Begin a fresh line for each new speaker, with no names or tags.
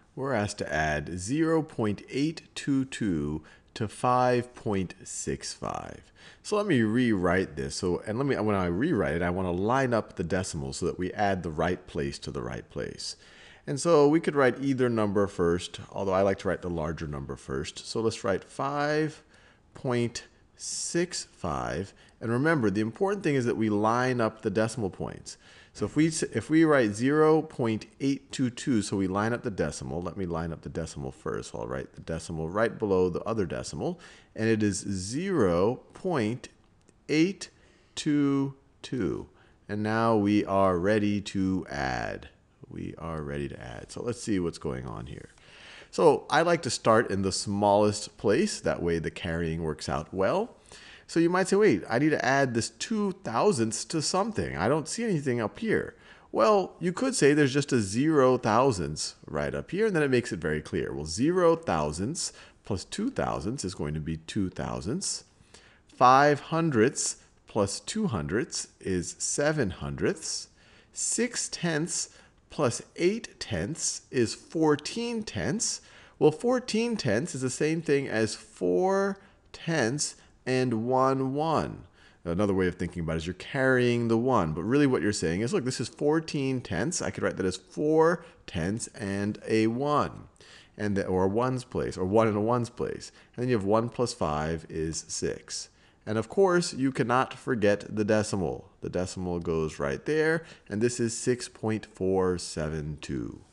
We're asked to add 0.822 to 5.65. So let me rewrite this. When I rewrite it, I want to line up the decimals so that we add the right place to the right place. And so we could write either number first, although I like to write the larger number first. So let's write 5.65. And remember, the important thing is that we line up the decimal points. So if we write 0.822, so we line up the decimal. Let me line up the decimal first. I'll write the decimal right below the other decimal. And it is 0.822. And now we are ready to add. So let's see what's going on here. So I like to start in the smallest place. That way the carrying works out well. So you might say, wait, I need to add this 2 thousandths to something. I don't see anything up here. Well, you could say there's just a 0 thousandths right up here, and then it makes it very clear. Well, 0 thousandths plus 2 thousandths is going to be 2 thousandths. 5 hundredths plus 2 hundredths is 7 hundredths. 6 tenths plus 8 tenths is 14 tenths. Well, 14 tenths is the same thing as 4 tenths and 1. Another way of thinking about it is you're carrying the 1. But really what you're saying is, look, this is 14 tenths. I could write that as 4 tenths and a 1. Or a 1's place, or 1 in a 1's place. And then you have 1 plus 5 is 6. And of course, you cannot forget the decimal. The decimal goes right there, and this is 6.472.